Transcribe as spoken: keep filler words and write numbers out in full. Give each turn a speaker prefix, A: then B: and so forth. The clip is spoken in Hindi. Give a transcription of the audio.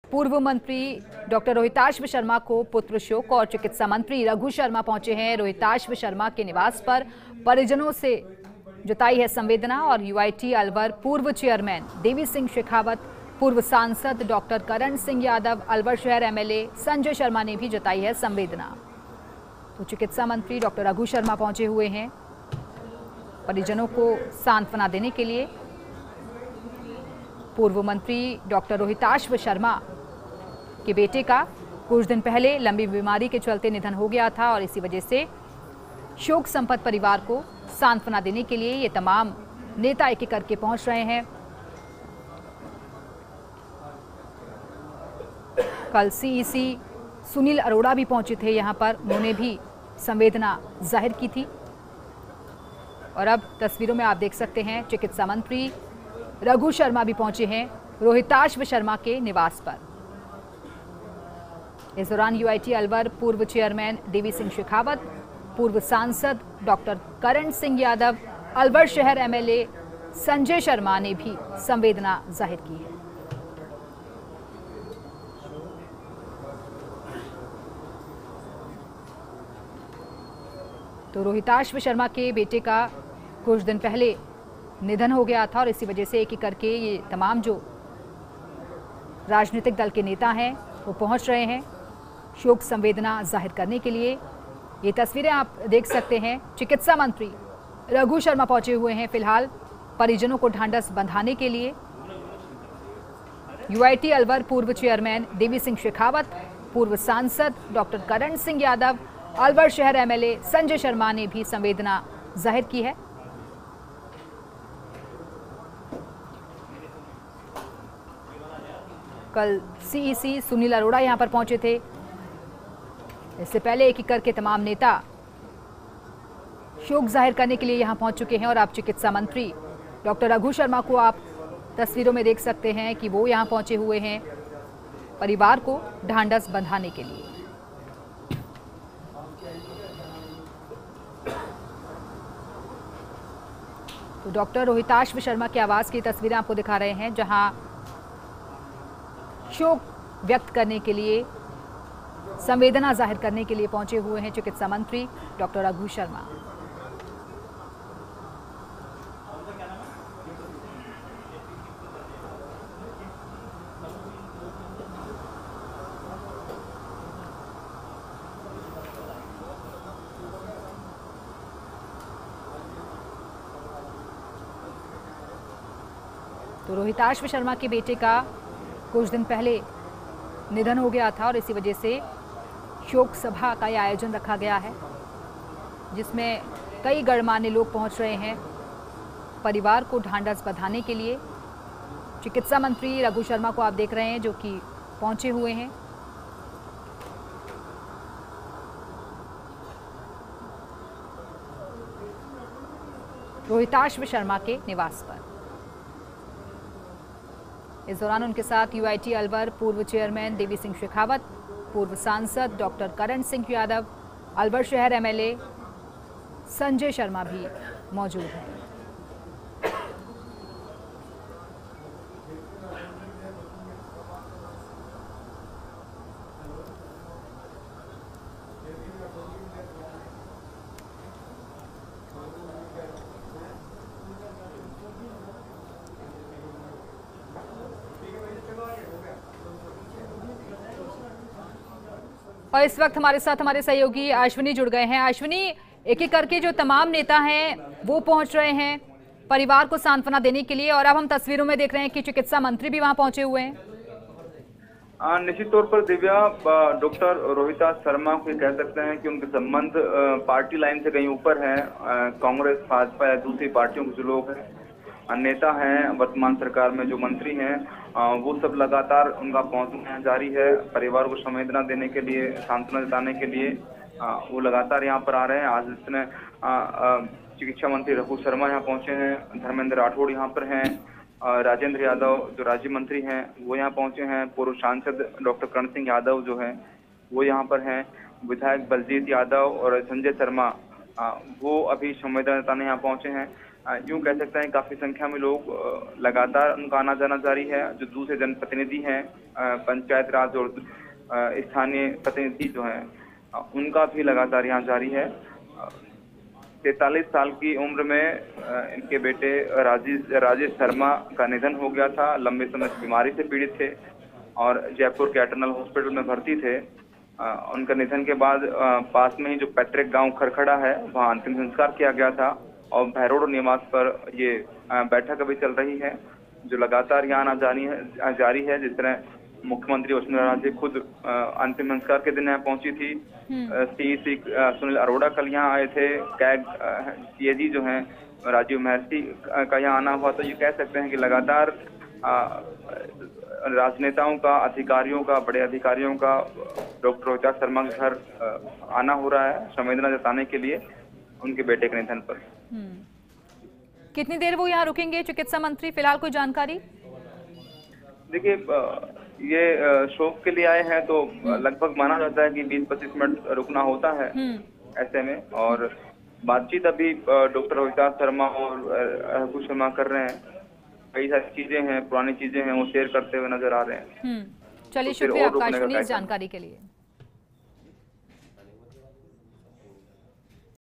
A: पूर्व मंत्री डॉक्टर रोहिताश्व शर्मा को पुत्र शोक और चिकित्सा मंत्री रघु शर्मा पहुंचे हैं रोहिताश्व शर्मा के निवास पर। परिजनों से जताई है संवेदना और यूआईटी अलवर पूर्व चेयरमैन देवी सिंह शेखावत, पूर्व सांसद डॉक्टर करण सिंह यादव, अलवर शहर एमएलए संजय शर्मा ने भी जताई है संवेदना। तो चिकित्सा मंत्री डॉक्टर रघु शर्मा पहुंचे हुए हैं परिजनों को सांत्वना देने के लिए। पूर्व मंत्री डॉक्टर रोहिताश्व शर्मा के बेटे का कुछ दिन पहले लंबी बीमारी के चलते निधन हो गया था और इसी वजह से शोक संपन्न परिवार को सांत्वना देने के लिए ये तमाम नेता एक एक करके पहुंच रहे हैं। कल सीईसी सुनील अरोड़ा भी पहुंचे थे यहां पर, उन्होंने भी संवेदना जाहिर की थी। और अब तस्वीरों में आप देख सकते हैं चिकित्सा मंत्री रघु शर्मा भी पहुंचे हैं रोहिताश्व शर्मा के निवास पर। इस दौरान यूआईटी अलवर पूर्व चेयरमैन देवी सिंह शेखावत, पूर्व सांसद डॉक्टर करण सिंह यादव, अलवर शहर एमएलए संजय शर्मा ने भी संवेदना जाहिर की है। तो रोहिताश्व शर्मा के बेटे का कुछ दिन पहले निधन हो गया था और इसी वजह से एक एक करके ये तमाम जो राजनीतिक दल के नेता हैं वो पहुंच रहे हैं शोक संवेदना जाहिर करने के लिए। ये तस्वीरें आप देख सकते हैं। चिकित्सा मंत्री रघु शर्मा पहुंचे हुए हैं फिलहाल परिजनों को ढांढस बंधाने के लिए। यूआईटी अलवर पूर्व चेयरमैन देवी सिंह शेखावत, पूर्व सांसद डॉक्टर करण सिंह यादव, अलवर शहर एमएलए संजय शर्मा ने भी संवेदना जाहिर की है। कल सीईसी सुनील अरोड़ा यहां पर पहुंचे थे। इससे पहले एक एक करके तमाम नेता शोक जाहिर करने के लिए यहां पहुंच चुके हैं और आप चिकित्सा मंत्री डॉक्टर रघु शर्मा को आप तस्वीरों में देख सकते हैं कि वो यहां पहुंचे हुए हैं परिवार को ढांढस बंधाने के लिए। तो डॉक्टर रोहिताश्व शर्मा के आवास की तस्वीरें आपको दिखा रहे हैं जहां शोक व्यक्त करने के लिए, संवेदना जाहिर करने के लिए पहुंचे हुए हैं चिकित्सा मंत्री डॉक्टर रघु शर्मा। तो रोहिताश्व शर्मा के बेटे का कुछ दिन पहले निधन हो गया था और इसी वजह से शोक सभा का यह आयोजन रखा गया है जिसमें कई गणमान्य लोग पहुंच रहे हैं परिवार को ढांढस बंधाने के लिए। चिकित्सा मंत्री रघु शर्मा को आप देख रहे हैं जो कि पहुंचे हुए हैं। रोहिताश्व शर्मा के निवास पर। इस दौरान उनके साथ यूआईटी अलवर पूर्व चेयरमैन देवी सिंह शेखावत, पूर्व सांसद डॉक्टर करण सिंह यादव, अलवर शहर एमएलए संजय शर्मा भी मौजूद हैं। और इस वक्त हमारे साथ हमारे सहयोगी अश्विनी जुड़ गए हैं। अश्विनी, एक एक करके जो तमाम नेता हैं वो पहुंच रहे हैं परिवार को सांत्वना देने के लिए और अब हम तस्वीरों में देख रहे हैं कि चिकित्सा मंत्री भी वहां पहुंचे हुए हैं।
B: निश्चित तौर पर दिव्या, डॉक्टर रोहिता शर्मा को कह सकते हैं कि उनके संबंध पार्टी लाइन से कहीं ऊपर है। कांग्रेस, भाजपा या दूसरी पार्टियों के जो लोग हैं, नेता हैं, वर्तमान सरकार में जो मंत्री हैं, वो सब लगातार उनका पहुंचना जारी है। परिवार को संवेदना देने के लिए, सांत्वना जताने के लिए वो लगातार यहाँ पर आ रहे हैं। आज इसने चिकित्सा मंत्री रघु शर्मा यहाँ पहुंचे हैं, धर्मेंद्र राठौड़ यहाँ पर हैं, राजेंद्र यादव जो राज्य मंत्री हैं वो यहाँ पहुंचे हैं, पूर्व सांसद डॉक्टर करण सिंह यादव जो हैं वो यहाँ पर हैं, विधायक बलजीत यादव और संजय शर्मा वो अभी संवेदना जताने यहाँ पहुंचे हैं। यूं कह सकते हैं काफी संख्या में लोग लगातार उनका आना जाना जारी है। जो दूसरे जनप्रतिनिधि हैं, पंचायत राज और स्थानीय प्रतिनिधि जो हैं, उनका भी लगातार यहाँ जारी है। तैतालीस साल की उम्र में इनके बेटे राजेश राजेश शर्मा का निधन हो गया था। लंबे समय से बीमारी से पीड़ित थे और जयपुर के एटर्नल हॉस्पिटल में भर्ती थे। उनका निधन के बाद पास में ही जो पैतृक गांव खरखड़ा है, वहां अंतिम संस्कार किया गया था और भैरोड निवास पर ये बैठक अभी चल रही है, जो लगातार यहाँ आना जारी है जारी है जिस तरह मुख्यमंत्री वसुंधरा राजे खुद अंतिम संस्कार के दिन यहाँ पहुंची थी। सीईसी सुनील अरोड़ा कल यहाँ आए थे। कैग सीएजी जो हैं राजीव महर्षि का यहाँ आना हुआ। तो ये कह सकते हैं कि लगातार राजनेताओं का, अधिकारियों का, बड़े अधिकारियों का डॉक्टर रोहिताश शर्मा के घर आना हो रहा है संवेदना जताने के लिए उनके बेटे के निधन पर।
A: कितनी देर वो यहाँ रुकेंगे चिकित्सा मंत्री, फिलहाल कोई जानकारी?
B: देखिए, ये शोक के लिए आए हैं तो लगभग माना जाता है कि बीस पच्चीस मिनट रुकना होता है ऐसे में। और बातचीत अभी डॉक्टर रोहिताश शर्मा और रघु शर्मा कर रहे हैं। कई सारी चीजें हैं, पुरानी चीजें हैं, वो शेयर करते हुए नजर आ रहे हैं।
A: चलिए, शुक्रिया आकाशवाणी इस जानकारी के लिए।